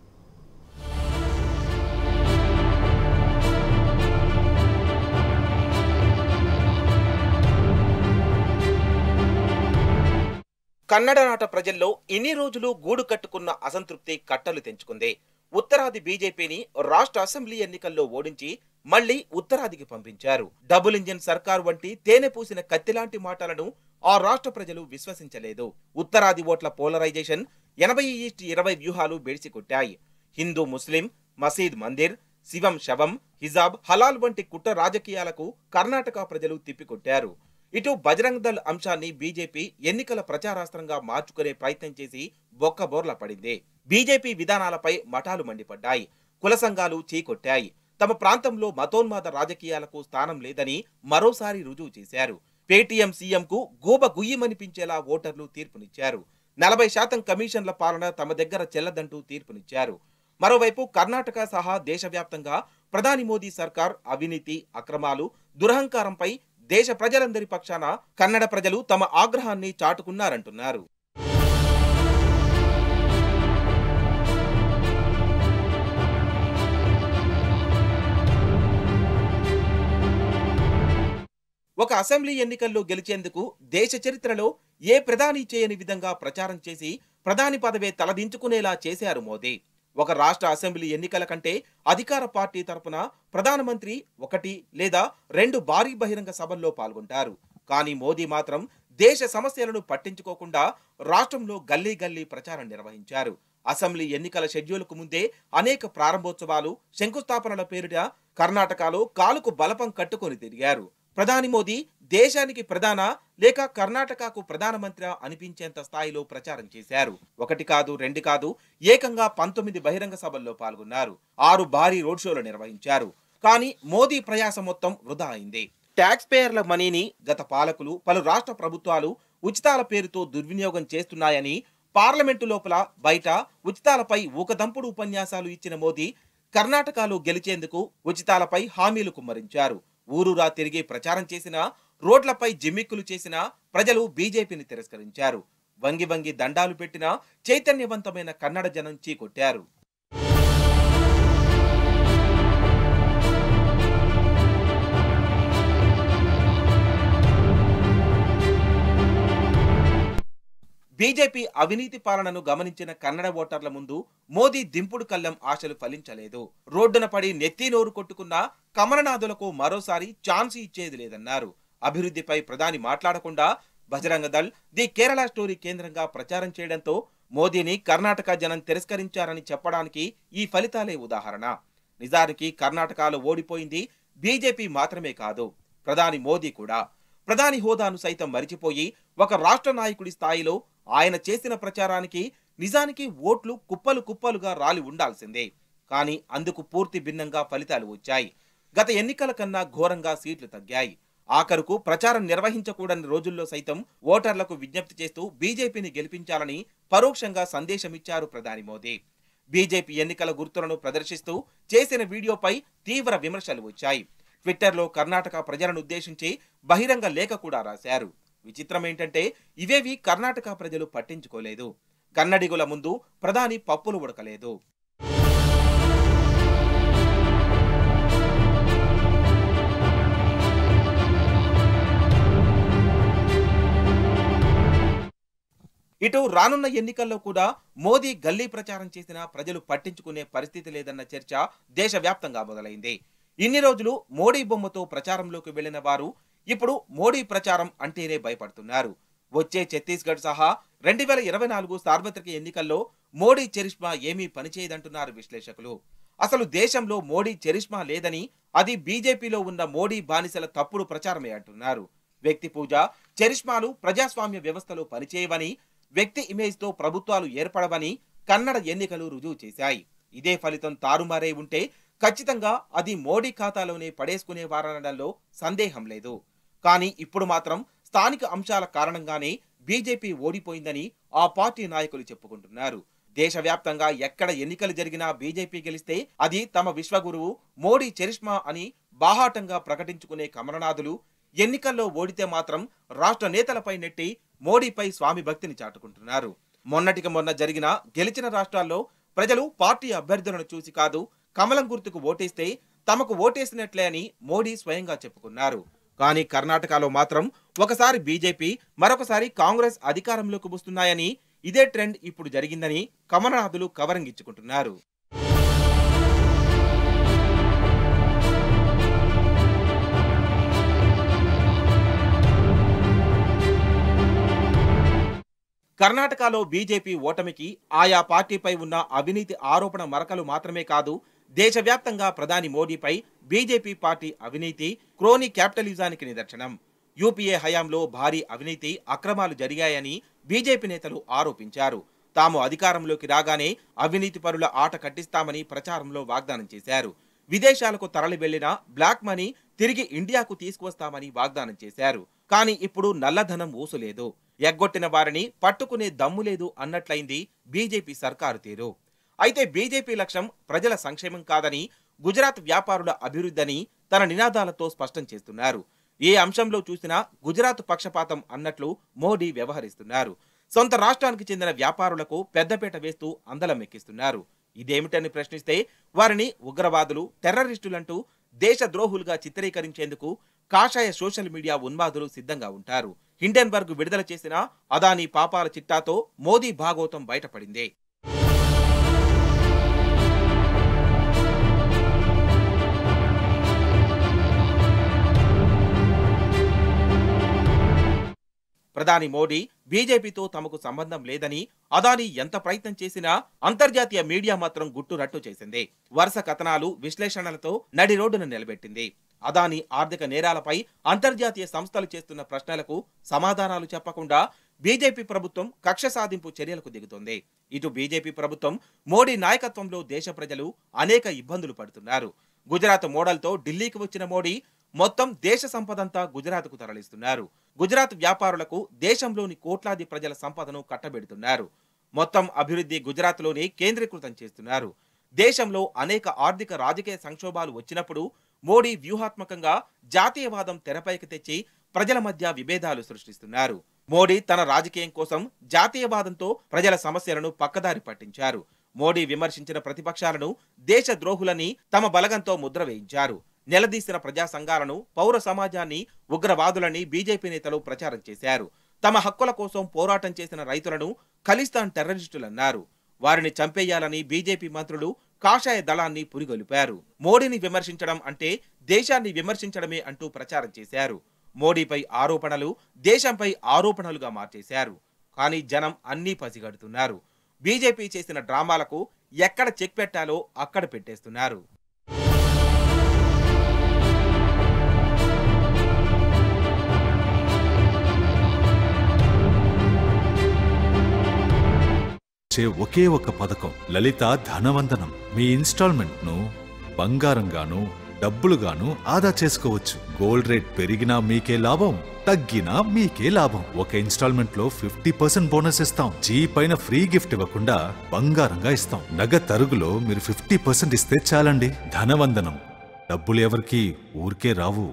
కన్నడ నాట ప్రజల్లో ఇన్ని రోజులు గూడు కట్టుకున్న అసంతృప్తి కట్టలు తెంచుకుంది. ఉత్తరాది బీజేపీని రాష్ట్ర అసెంబ్లీ ఎన్నికల్లో ఓడించి మళ్లీ ఉత్తరాదికి పంపించారు. డబుల్ ఇంజిన్ సర్కార్ వంటి తేనె పూసిన కత్తిలాంటి మాటలను ఆ రాష్ట్ర ప్రజలు విశ్వసించలేదు. ఉత్తరాది ఓట్ల పోలరైజేషన్ 80:20 వ్యూహాలు బెడిసికొట్టాయి. హిందూ ముస్లిం, మసీద్ మందిర్, శివం శవం, హిజాబ్, హలాల్ వంటి కుట్ర రాజకీయాలకు కర్ణాటక ప్రజలు తిప్పికొట్టారు. ఇటు బజరంగ్ దళ్ అంశాన్ని బీజేపీ ఎన్నికల ప్రచారాస్త్రంగా మార్చుకునే ప్రయత్నం చేసి బొక్కబోర్ల పడింది. బీజేపీ విధానాలపై మఠాలు మండిపడ్డాయి. కుల సంఘాలు చీకొట్టాయి. తమ ప్రాంతంలో మతోన్మాద రాజకీయాలకు స్థానం లేదని మరోసారి రుజువు చేశారు. పేటీఎం సీఎంకు గూబ గుయ్యమనిపించేలా ఓటర్లు తీర్పునిచ్చారు. 40% కమిషన్ల పాలన తమ దగ్గర చెల్లదంటూ తీర్పునిచ్చారు. మరోవైపు కర్ణాటక సహా దేశవ్యాప్తంగా ప్రధాని మోదీ సర్కార్ అవినీతి, అక్రమాలు, దురహంకారంపై దేశ ప్రజలందరి పక్షాన కన్నడ ప్రజలు తమ ఆగ్రహాన్ని చాటుకున్నారంటున్నారు. ఒక అసెంబ్లీ ఎన్నికల్లో గెలిచేందుకు దేశ చరిత్రలో ఏ ప్రధాని చేయని విధంగా ప్రచారం చేసి ప్రధాని పదవే తలదించుకునేలా చేశారు మోదీ. ఒక రాష్ట్ర అసెంబ్లీ ఎన్నికల కంటే అధికార పార్టీ తరపున ప్రధానమంత్రి 1 లేదా 2 భారీ బహిరంగ సభల్లో పాల్గొంటారు. కానీ మోదీ మాత్రం దేశ సమస్యలను పట్టించుకోకుండా రాష్ట్రంలో గల్లీ గల్లీ ప్రచారం నిర్వహించారు. అసెంబ్లీ ఎన్నికల షెడ్యూల్కు ముందే అనేక ప్రారంభోత్సవాలు, శంకుస్థాపనల పేరిట కర్ణాటకలో కాలుకు బలపం కట్టుకొని తిరిగారు. ప్రధాని మోదీ దేశానికి ప్రధాన లేక కర్ణాటకకు ప్రధానమంత్రి అనిపించేంత స్థాయిలో ప్రచారం చేశారు. 1 కాదు 2 కాదు, ఏకంగా 19 బహిరంగ సభల్లో పాల్గొన్నారు. 6 భారీ రోడ్ షోలు నిర్వహించారు. కానీ మోదీ ప్రయాస మొత్తం వృధా అయింది. ట్యాక్స్ పేయర్ల మనీని గత పాలకులు, పలు రాష్ట్ర ప్రభుత్వాలు ఉచితాల పేరుతో దుర్వినియోగం చేస్తున్నాయని పార్లమెంటు లోపల బయట ఉచితాలపై ఊకదంపుడు ఉపన్యాసాలు ఇచ్చిన మోదీ కర్ణాటకలో గెలిచేందుకు ఉచితాలపై హామీలు కుమ్మరించారు. ఊరూరా తిరిగి ప్రచారం చేసిన, రోడ్లపై జిమ్మిక్కులు చేసిన ప్రజలు బీజేపీని తిరస్కరించారు. వంగి వంగి దండాలు పెట్టిన చైతన్యవంతమైన కన్నడ జనం చీకొట్టారు. బీజేపీ అవినీతి పాలనను గమనించిన కన్నడ ఓటర్ల ముందు మోదీ దింపుడు కళ్ళం ఆశలు ఫలించలేదు. రోడ్డున పడి నెత్తి నోరు కొట్టుకున్న కమలనాథులకు మరోసారి ఛాన్స్ ఇచ్చేది లేదన్నారు. అభివృద్ధిపై ప్రధాని మాట్లాడకుండా బజరంగ దళ్, ది కేరళ స్టోరీ కేంద్రంగా ప్రచారం చేయడంతో మోదీని కర్ణాటక జనం తిరస్కరించారని చెప్పడానికి ఈ ఫలితాలే ఉదాహరణ. నిజానికి కర్ణాటకలో ఓడిపోయింది బీజేపీ మాత్రమే కాదు, ప్రధాని మోదీ కూడా. ప్రధాని హోదాను సైతం మరిచిపోయి ఒక రాష్ట్ర నాయకుడి స్థాయిలో ఆయన చేసిన ప్రచారానికి నిజానికి ఓట్లు కుప్పలు కుప్పలుగా రాలి ఉండాల్సిందే. కానీ అందుకు పూర్తి భిన్నంగా ఫలితాలు వచ్చాయి. గత ఎన్నికల కన్నా ఘోరంగా సీట్లు తగ్గాయి. ఆఖరుకు ప్రచారం నిర్వహించకూడని రోజుల్లో సైతం ఓటర్లకు విజ్ఞప్తి చేస్తూ బీజేపీని గెలిపించాలని పరోక్షంగా సందేశమిచ్చారు ప్రధాని మోదీ. బీజేపీ ఎన్నికల గుర్తులను ప్రదర్శిస్తూ చేసిన వీడియోపై తీవ్ర విమర్శలు వచ్చాయి. ట్విట్టర్లో కర్ణాటక ప్రజలను ఉద్దేశించి బహిరంగ లేఖ కూడా రాశారు. విచిత్రం ఏంటంటే ఇవేవి కర్ణాటక ప్రజలు పట్టించుకోలేదు. కన్నడిగుల ముందు ప్రధాని పప్పులు ఉడకలేదు. ఇటు రానున్న ఎన్నికల్లో కూడా మోదీ గల్లీ ప్రచారం చేసినా ప్రజలు పట్టించుకునే పరిస్థితి లేదన్న చర్చ దేశవ్యాప్తంగా మొదలైంది. ఇన్ని రోజులు మోడీ బొమ్మతో ప్రచారంలోకి వెళ్లిన వారు ఇప్పుడు మోడీ ప్రచారం అంటేనే భయపడుతున్నారు. వచ్చే ఛత్తీస్గఢ్ సహా 2024 సార్వత్రిక ఎన్నికల్లో మోడీ చరిష్మా ఏమీ పనిచేయదంటున్నారు విశ్లేషకులు. అసలు దేశంలో మోడీ చరిష్మా లేదని, అది బీజేపీలో ఉన్న మోడీ బానిసల తప్పుడు ప్రచారమే అంటున్నారు. వ్యక్తి పూజ, చరిష్మాలు ప్రజాస్వామ్య వ్యవస్థలో పనిచేయవని, వ్యక్తి ఇమేజ్తో ప్రభుత్వాలు ఏర్పడవని కన్నడ ఎన్నికలు రుజువు చేశాయి. ఇదే ఫలితం తారుమారై ఉంటే ఖచ్చితంగా అది మోడీ ఖాతాలోనే పడేసుకునేవారనడంలో సందేహం లేదు. కానీ ఇప్పుడు మాత్రం స్థానిక అంశాల కారణంగానే బీజేపీ ఓడిపోయిందని ఆ పార్టీ నాయకులు చెప్పుకుంటున్నారు. దేశవ్యాప్తంగా ఎక్కడ ఎన్నికలు జరిగినా బీజేపీ గెలిస్తే అది తమ విశ్వగురువు మోడీ చరిష్మా అని బాహాటంగా ప్రకటించుకునే కమలనాథులు ఎన్నికల్లో ఓడితే మాత్రం రాష్ట్ర నేతలపై నెట్టి మోడీపై స్వామి భక్తిని చాటుకుంటున్నారు. మొన్నటికి మొన్న జరిగిన గెలిచిన రాష్ట్రాల్లో ప్రజలు పార్టీ అభ్యర్థులను చూసి కాదు, కమలం గుర్తుకు ఓటేస్తే తమకు ఓటేసినట్లే అని మోడీ స్వయంగా చెప్పుకున్నారు. కానీ కర్ణాటకలో మాత్రం ఒకసారి బీజేపీ, మరొకసారి కాంగ్రెస్ అధికారంలోకి వస్తున్నాయని, ఇదే ట్రెండ్ ఇప్పుడు జరిగిందని కమలనాథులు కవరింగ్ ఇచ్చుకుంటున్నారు. కర్ణాటకలో బీజేపీ ఓటమికి ఆయా పార్టీపై ఉన్న అవినీతి ఆరోపణ మరకలు మాత్రమే కాదు, దేశవ్యాప్తంగా ప్రధాని మోడీపై బీజేపీ పార్టీ అవినీతి, క్రోనీ క్యాపిటలిజానికి నిదర్శనం. యూపీఏ హయాంలో భారీ అవినీతి, అక్రమాలు జరిగాయని బీజేపీ నేతలు ఆరోపించారు. తాము అధికారంలోకి రాగానే అవినీతి పరుల ఆట కట్టిస్తామని ప్రచారంలో వాగ్దానం చేశారు. విదేశాలకు తరలి వెళ్లిన బ్లాక్ మనీ తిరిగి ఇండియాకు తీసుకువస్తామని వాగ్దానం చేశారు. కానీ ఇప్పుడు నల్లధనం ఊసులేదు, ఎగ్గొట్టిన వారిని పట్టుకునే దమ్ము లేదు అన్నట్లయింది బీజేపీ సర్కారు తీరు. అయితే బీజేపీ లక్ష్యం ప్రజల సంక్షేమం కాదని, గుజరాత్ వ్యాపారుల అభివృద్ధిని తన నినాదాలతో స్పష్టం చేస్తున్నారు. ఏ అంశంలో చూసినా గుజరాత్ పక్షపాతం అన్నట్లు మోడీ వ్యవహరిస్తున్నారు. సొంత రాష్ట్రానికి చెందిన వ్యాపారులకు పెద్దపీట వేస్తూ అందలం ఎక్కిస్తున్నారు. ఇదేమిటని ప్రశ్నిస్తే వారిని ఉగ్రవాదులు, టెర్రరిస్టులంటూ దేశద్రోహులుగా చిత్రీకరించేందుకు కాషాయ సోషల్ మీడియా ఉన్మాదులు సిద్ధంగా ఉంటారు. హిండెన్బర్గ్ విడుదల చేసిన అదానీ పాపాల చిట్టాతో మోదీ భాగోతం బయటపడింది. ప్రధాని మోడీ బీజేపీతో తమకు సంబంధం లేదని, అదానీ ఎంత ప్రయత్నం చేసినా అంతర్జాతీయ మీడియా మాత్రం గుట్టురట్టు చేసింది. వరుస కథనాలు, విశ్లేషణలతో నడి రోడ్డును నిలబెట్టింది. అదానీ ఆర్థిక నేరాలపై అంతర్జాతీయ సంస్థలు చేస్తున్న ప్రశ్నలకు సమాధానాలు చెప్పకుండా బీజేపీ ప్రభుత్వం కక్ష సాధింపు చర్యలకు దిగుతోంది. ఇటు బీజేపీ ప్రభుత్వం మోడీ నాయకత్వంలో దేశ ప్రజలు అనేక ఇబ్బందులు పడుతున్నారు. గుజరాత్ మోడల్తో ఢిల్లీకి వచ్చిన మోడీ మొత్తం దేశ సంపదంతా గుజరాత్కు తరలిస్తున్నారు. గుజరాత్ వ్యాపారులకు దేశంలోని కోట్లాది ప్రజల సంపదను కట్టబెడుతున్నారు. మొత్తం అభివృద్ధి గుజరాత్లోనే కేంద్రీకృతం చేస్తున్నారు. దేశంలో అనేక ఆర్థిక రాజకీయ సంక్షోభాలు వచ్చినప్పుడు మోడీ వ్యూహాత్మకంగా జాతీయవాదం తెరపైకి తెచ్చి ప్రజల మధ్య విభేదాలు సృష్టిస్తున్నారు. మోడీ తన రాజకీయం కోసం జాతీయవాదంతో ప్రజల సమస్యలను పక్కదారి పట్టించారు. మోడీ విమర్శించిన ప్రతిపక్షాలను దేశ ద్రోహులని తమ బలగంతో ముద్ర వేయించారు. నిలదీసిన ప్రజా సంఘాలను, పౌర సమాజాన్ని ఉగ్రవాదులని బీజేపీ నేతలు ప్రచారం చేశారు. తమ హక్కుల కోసం పోరాటం చేసిన రైతులను ఖలిస్తాన్ టెర్రరిస్టులన్నారు. వారిని చంపేయాలని బీజేపీ మంత్రులు కాషాయ దళాన్ని పురిగొల్పారు. మోడీని విమర్శించడం అంటే దేశాన్ని విమర్శించడమే అంటూ ప్రచారం చేశారు. మోడీపై ఆరోపణలు దేశంపై ఆరోపణలుగా మార్చేశారు. కానీ జనం అన్నీ పసిగడుతున్నారు. బీజేపీ చేసిన డ్రామాలకు ఎక్కడ చెక్ పెట్టాలో అక్కడ పెట్టేస్తున్నారు. ఒకే ఒక పథకం లలిత ధనవందనం. మీ ఇన్స్టాల్మెంట్ ను బంగారంగాను, డబ్బులుగాను ఆదా చేసుకోవచ్చు. గోల్డ్ రేట్ పెరిగినా మీకే లాభం, తగ్గినా మీకే లాభం. ఒక ఇన్స్టాల్మెంట్ లో 50% బోనస్ ఇస్తాం. జీ పైన ఫ్రీ గిఫ్ట్ ఇవ్వకుండా బంగారంగా ఇస్తాం. నగదు తరుగులో మీరు 50% ఇస్తే చాలండి. ధనవందనం. డబ్బులు ఎవరికి ఊరికే రావు.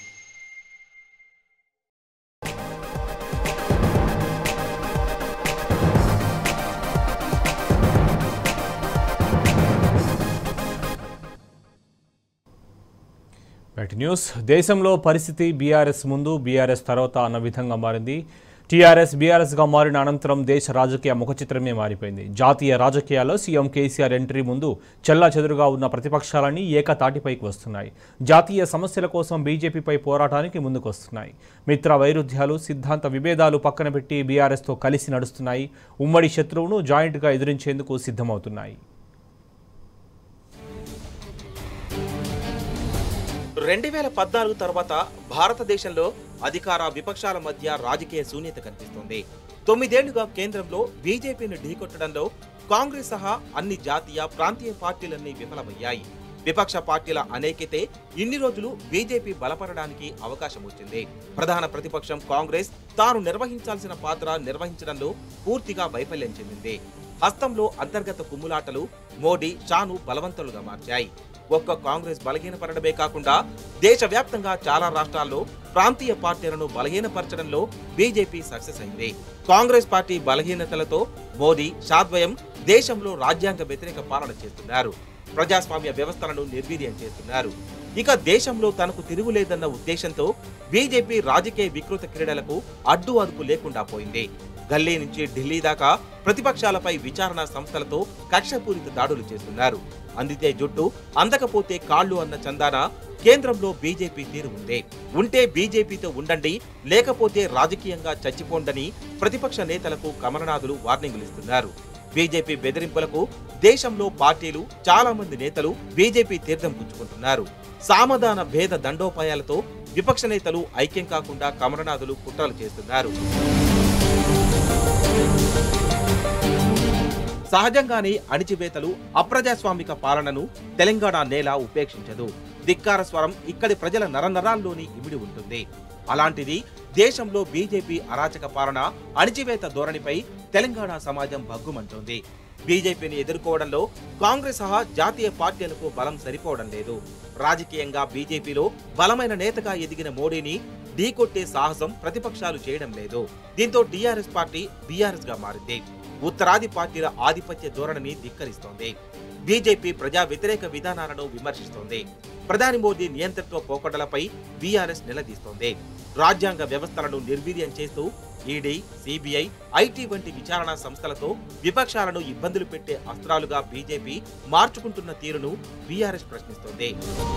న్యూస్. దేశంలో పరిస్థితి బీఆర్ఎస్ ముందు, బీఆర్ఎస్ తర్వాత అన్న విధంగా మారింది. టీఆర్ఎస్ బీఆర్ఎస్గా మారిన అనంతరం దేశ రాజకీయ ముఖచిత్రమే మారిపోయింది. జాతీయ రాజకీయాల్లో సీఎం కేసీఆర్ ఎంట్రీ ముందు చెల్లాచెదురుగా ఉన్న ప్రతిపక్షాలన్నీ ఏకతాటిపైకి వస్తున్నాయి. జాతీయ సమస్యల కోసం బీజేపీపై పోరాటానికి ముందుకొస్తున్నాయి. మిత్ర వైరుధ్యాలు, సిద్ధాంత విభేదాలు పక్కన పెట్టి బీఆర్ఎస్తో కలిసి నడుస్తున్నాయి. ఉమ్మడి శత్రువును జాయింట్గా ఎదిరించేందుకు సిద్ధమవుతున్నాయి. 2014 తర్వాత భారతదేశంలో అధికార విపక్షాల మధ్య రాజకీయ శూన్యత కనిపిస్తోంది. 9 ఏళ్లుగా కేంద్రంలో బీజేపీని ఢీకొట్టడంలో కాంగ్రెస్ సహా అన్ని జాతీయ, ప్రాంతీయ పార్టీలన్నీ విఫలమయ్యాయి. విపక్ష పార్టీల అనేకతే ఇన్ని రోజులు బీజేపీ బలపడడానికి అవకాశం వచ్చింది. ప్రధాన ప్రతిపక్షం కాంగ్రెస్ తాను నిర్వహించాల్సిన పాత్ర నిర్వహించడంలో పూర్తిగా వైఫల్యం చెందింది. హస్తంలో అంతర్గత కుమ్ములాటలు మోడీ, షాను బలవంతులుగా మార్చాయి. ఒక్క కాంగ్రెస్ బలహీనపడడమే కాకుండా దేశవ్యాప్తంగా చాలా రాష్ట్రాల్లో ప్రాంతీయ పార్టీలను బలహీనపరచడంలో బీజేపీ సక్సెస్ అయింది. కాంగ్రెస్ పార్టీ బలహీనతలతో మోదీ, షాద్వయం దేశంలో రాజ్యాంగ వ్యతిరేక పాలన చేస్తున్నారు. ప్రజాస్వామ్య వ్యవస్థలను నిర్వీర్యం చేస్తున్నారు. ఇక దేశంలో తనకు తిరుగులేదన్న ఉద్దేశంతో బీజేపీ రాజకీయ వికృత క్రీడలకు అడ్డు అదుపు లేకుండా పోయింది. గల్లీ నుంచి ఢిల్లీ దాకా ప్రతిపక్షాలపై విచారణ సంస్థలతో కక్షపూరిత దాడులు చేస్తున్నారు. అందితే జుట్టు, అందకపోతే కాళ్ళు అన్న చందాన కేంద్రంలో బీజేపీ తీరు ఉంది. ఉంటే బీజేపీతో ఉండండి, లేకపోతే రాజకీయంగా చచ్చిపోండని ప్రతిపక్ష నేతలకు కమలనాథులు వార్నింగులు ఇస్తున్నారు. బీజేపీ బెదిరింపులకు దేశంలో పార్టీలు, చాలా మంది నేతలు బీజేపీ తీర్థం పుచ్చుకుంటున్నారు. సామధాన భేద దండోపాయాలతో విపక్ష నేతలు ఐక్యం కాకుండా కమలనాథులు కుట్రలు చేస్తున్నారు. సహజంగానే అణిచివేతలు, అప్రజాస్వామిక పాలనను తెలంగాణ నేల ఉపేక్షించదు. ధిక్కార స్వరం ఇక్కడి ప్రజల నరనరాల్లోని ఇమిడి ఉంటుంది. అలాంటిది దేశంలో బీజేపీ అరాచక పాలన, అణిచివేత ధోరణిపై తెలంగాణ సమాజం భగ్గుమంటోంది. బీజేపీని ఎదుర్కోవడంలో కాంగ్రెస్ సహా జాతీయ పార్టీలకు బలం సరిపోవడం లేదు. రాజకీయంగా బీజేపీలో బలమైన నేతగా ఎదిగిన మోడీని ఢీకొట్టే సాహసం ప్రతిపక్షాలు చేయడం లేదు. దీంతో టీఆర్ఎస్ పార్టీ బీఆర్ఎస్ గా మారింది. ఉత్తరాది పార్టీల ఆధిపత్య ధోరణిని ధిక్కరిస్తోంది. బీజేపీ ప్రజా వ్యతిరేక విధానాలను విమర్శిస్తోంది. ప్రధాని మోదీ నియంతృత్వ పోకడలపై బీఆర్ఎస్ నిలదీస్తోంది. రాజ్యాంగ వ్యవస్థలను నిర్వీర్యం చేస్తూ ఈడీ, సిబిఐ, ఐటీ వంటి విచారణా సంస్థలతో విపక్షాలను ఇబ్బందులు పెట్టే అస్త్రాలుగా బీజేపీ మార్చుకుంటున్న తీరును బీఆర్ఎస్ ప్రశ్నిస్తోంది.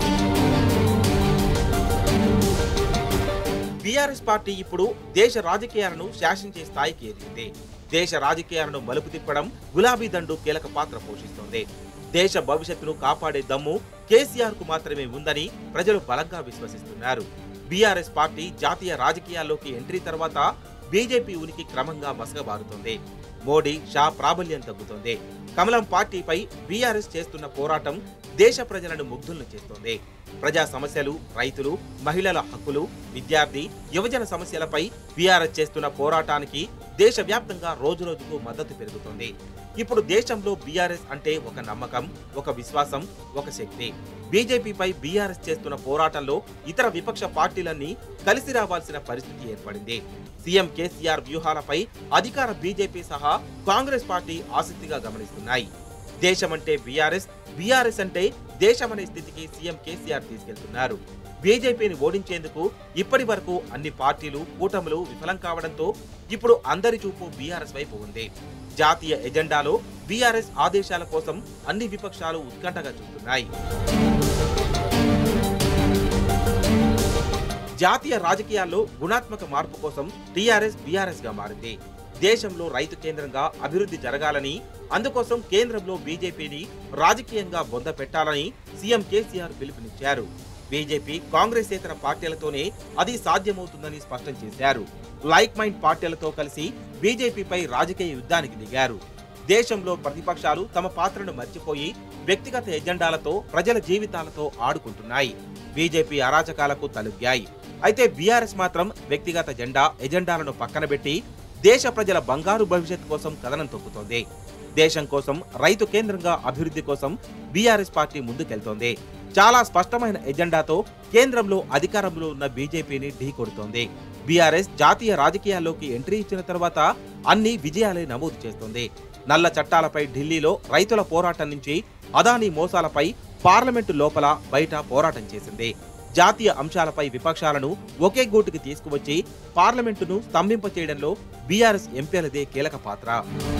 బీఆర్ఎస్ పార్టీ ఇప్పుడు దేశ రాజకీయాలను శాసించే స్థాయికి ఎదిగింది. దేశ రాజకీయాలను మలుపు తిప్పడం గులాబీ దండు కీలక పాత్ర పోషిస్తోంది. దేశ భవిష్యత్తును కాపాడే దమ్ము కేసీఆర్ కు మాత్రమే ఉందని ప్రజలు బలంగా విశ్వసిస్తున్నారు. బీఆర్ఎస్ పార్టీ జాతీయ రాజకీయాల్లోకి ఎంట్రీ తర్వాత బీజేపీ ఉనికి క్రమంగా మసకబారుతోంది. మోడీ, షా ప్రాబల్యం తగ్గుతోంది. కమలం పార్టీపై బీఆర్ఎస్ చేస్తున్న పోరాటం దేశ ప్రజలను ముగ్ధులను చేస్తోంది. ప్రజా సమస్యలు, రైతులు, మహిళల హక్కులు, విద్యార్థి, యువజన సమస్యలపై బీఆర్ఎస్ చేస్తున్న పోరాటానికి దేశవ్యాప్తంగా రోజురోజుకు మద్దతు పెరుగుతోంది. ఇప్పుడు దేశంలో బీఆర్ఎస్ అంటే ఒక నమ్మకం, ఒక విశ్వాసం, ఒక శక్తి. బీజేపీపై బీఆర్ఎస్ చేస్తున్న పోరాటంలో ఇతర విపక్ష పార్టీలన్నీ కలిసి రావాల్సిన పరిస్థితి ఏర్పడింది. సీఎం కేసీఆర్ వ్యూహాలపై అధికార బీజేపీ సహా కాంగ్రెస్ పార్టీ ఆసక్తిగా గమనిస్తున్నాయి. దేశమంటే బీఆర్ఎస్, బీఆర్ఎస్ అంటే దేశమనే స్థితికి సీఎం కేసీఆర్ తీసుకెళ్తున్నారు. బీజేపీని ఓడించేందుకు ఇప్పటి వరకు అన్ని పార్టీలు, కూటములు విఫలం కావడంతో ఇప్పుడు అందరి చూపు బీఆర్ఎస్ వైపు ఉంది. జాతీయ ఎజెండాలో బీఆర్ఎస్ ఆదేశాల కోసం అన్ని విపక్షాలు ఉత్కంఠగా చూస్తున్నాయి. జాతీయ రాజకీయాల్లో గుణాత్మక మార్పు కోసం టీఆర్ఎస్ బీఆర్ఎస్ గా మారింది. దేశంలో రైతు కేంద్రంగా అభివృద్ధి జరగాలని, అందుకోసం కేంద్రంలో బీజేపీని రాజకీయంగా బొంద పెట్టాలని సీఎం కేసీఆర్ పిలుపునిచ్చారు. బీజేపీ, కాంగ్రెసేతర పార్టీలతోనే అది సాధ్యమవుతుందని స్పష్టం చేశారు. లైక్ మైండ్ పార్టీలతో కలిసి బీజేపీపై రాజకీయ యుద్ధానికి దిగారు. దేశంలో ప్రతిపక్షాలు తమ పాత్రను మర్చిపోయి వ్యక్తిగత ఎజెండాలతో ప్రజల జీవితాలతో ఆడుకుంటున్నాయి. బీజేపీ అరాచకాలకు తలొగ్గాయి. అయితే బీఆర్ఎస్ మాత్రం వ్యక్తిగత ఎజెండాలను పక్కన పెట్టి దేశ ప్రజల బంగారు భవిష్యత్తు కోసం కథనం తొక్కుతోంది. దేశం కోసం, రైతు కేంద్రంగా అభివృద్ధి కోసం బీఆర్ఎస్ పార్టీ ముందుకెళ్తోంది. చాలా స్పష్టమైన ఎజెండాతో కేంద్రంలో అధికారంలో ఉన్న బీజేపీని ఢీకొడుతోంది. బీఆర్ఎస్ జాతీయ రాజకీయాల్లోకి ఎంట్రీ ఇచ్చిన తర్వాత అన్ని విజయాలే నమోదు చేస్తోంది. నల్ల చట్టాలపై ఢిల్లీలో రైతుల పోరాటం నుంచి అదానీ మోసాలపై పార్లమెంటు లోపల బయట పోరాటం చేసింది. జాతీయ అంశాలపై విపక్షాలను ఒకే గూటికి తీసుకువచ్చి పార్లమెంటును స్తంభింపచేయడంలో బీఆర్ఎస్ ఎంపీలదే కీలక పాత్ర.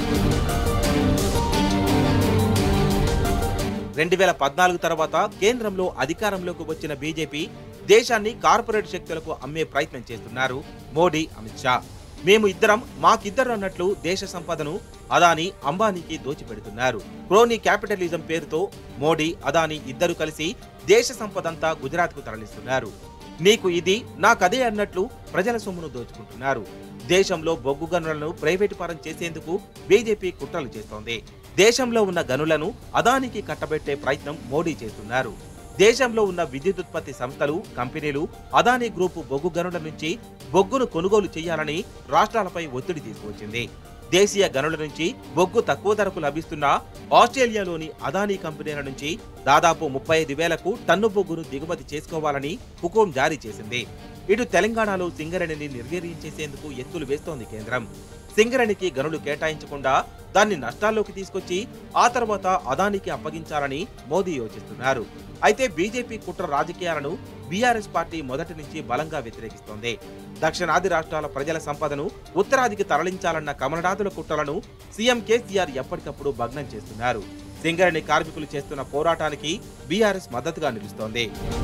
2014 తర్వాత కేంద్రంలో అధికారంలోకి వచ్చిన బీజేపీ దేశాన్ని కార్పొరేట్ శక్తులకు అమ్మే ప్రయత్నం చేస్తున్నారు మోడీ, అమిత్ షా. మేము ఇద్దరం, మాకిద్దరు అన్నట్లు దేశ సంపదను అదానీ, అంబానీకి దోచిపెడుతున్నారు. క్రోనీ క్యాపిటలిజం పేరుతో మోడీ, అదానీ ఇద్దరు కలిసి దేశ సంపదంతా గుజరాత్కు తరలిస్తున్నారు. నీకు ఇది, నాకదే అన్నట్లు ప్రజల సొమ్మును దోచుకుంటున్నారు. దేశంలో బొగ్గు గనులను ప్రైవేటు పరం చేసేందుకు బీజేపీ కుట్రలు చేస్తోంది. దేశంలో ఉన్న గనులను అదానికి కట్టబెట్టే ప్రయత్నం మోడీ చేస్తున్నారు. దేశంలో ఉన్న విద్యుదుత్పత్తి సంస్థలు, కంపెనీలు అదానీ గ్రూపు బొగ్గు గనుల నుంచి బొగ్గును కొనుగోలు చేయాలని రాష్ట్రాలపై ఒత్తిడి తీసుకువచ్చింది. దేశీయ గనుల నుంచి బొగ్గు తక్కువ ధరకు లభిస్తున్న ఆస్ట్రేలియాలోని అదానీ కంపెనీల నుంచి దాదాపు 35,000కు టన్ను బొగ్గును దిగుమతి చేసుకోవాలని హుకుం జారీ చేసింది. ఇటు తెలంగాణలో సింగరేణిని నిర్వీర్యం చేసేందుకు ఎత్తులు వేస్తోంది కేంద్రం. సింగరేణికి గనులు కేటాయించకుండా దాన్ని నష్టాల్లోకి తీసుకొచ్చి ఆ తర్వాత అదానికి అప్పగించాలని మోదీ యోచిస్తున్నారు. అయితే బీజేపీ కుట్ర రాజకీయాలను బీఆర్ఎస్ పార్టీ మొదటి నుంచి బలంగా వ్యతిరేకిస్తోంది. దక్షిణాది రాష్ట్రాల ప్రజల సంపదను ఉత్తరాదికి తరలించాలన్న కమలనాథుల కుట్రలను సీఎం కేసీఆర్ ఎప్పటికప్పుడు భగ్నం చేస్తున్నారు. సింగరేణి కార్మికులు చేస్తున్న పోరాటానికి బీఆర్ఎస్ మద్దతుగా నిలుస్తోంది.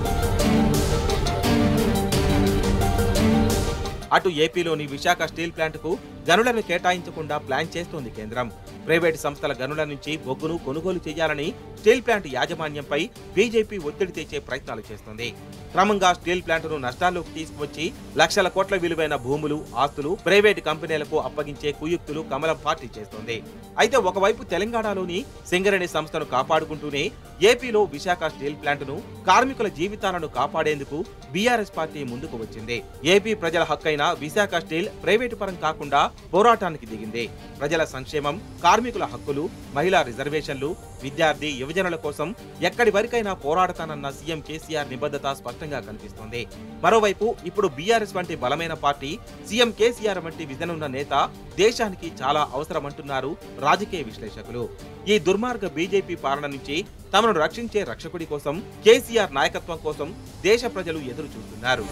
అటు ఏపీలోని విశాఖ స్టీల్ ప్లాంట్కు గనులను కేటాయించకుండా ప్లాన్ చేస్తోంది కేంద్రం. ప్రైవేటు సంస్థల గనుల నుంచి బొగ్గును కొనుగోలు చేయాలని స్టీల్ ప్లాంట్ యాజమాన్యంపై బీజేపీ ఒత్తిడి తెచ్చే ప్రయత్నాలు చేస్తోంది. క్రమంగా స్టీల్ ప్లాంట్ను నష్టాల్లోకి తీసుకువచ్చి లక్షల కోట్ల విలువైన భూములు, ఆస్తులు ప్రైవేటు కంపెనీలకు అప్పగించే కుయుక్తులు కమలం పార్టీ చేస్తోంది. అయితే ఒకవైపు తెలంగాణలోని సింగరేణి సంస్థను కాపాడుకుంటూనే ఏపీలో విశాఖ స్టీల్ ప్లాంట్ను, కార్మికుల జీవితాలను కాపాడేందుకు బీఆర్ఎస్ పార్టీ ముందుకు వచ్చింది. ఏపీ ప్రజల హక్కైన విశాఖ స్టీల్ ప్రైవేటు పరం కాకుండా పోరాటానికి దిగింది. ప్రజల సంక్షేమం, కార్మికుల హక్కులు, మహిళా రిజర్వేషన్లు, విద్యార్థి యువజనుల కోసం ఎక్కడి వరకైనా పోరాడతానన్న సీఎం కేసీఆర్ నిబద్ధత స్పష్టంగా కనిపిస్తోంది. మరోవైపు ఇప్పుడు బీఆర్ఎస్ వంటి బలమైన పార్టీ, సీఎం కేసీఆర్ వంటి విజన్ ఉన్న నేత దేశానికి చాలా అవసరమంటున్నారు రాజకీయ విశ్లేషకులు. ఈ దుర్మార్గ బీజేపీ పాలన నుంచి తమను రక్షించే రక్షకుడి కోసం, కేసీఆర్ నాయకత్వం కోసం దేశ ప్రజలు ఎదురు చూస్తున్నారు.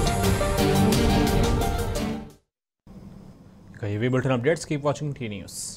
ఇక ఇవి bulletin updates. Keep watching T news.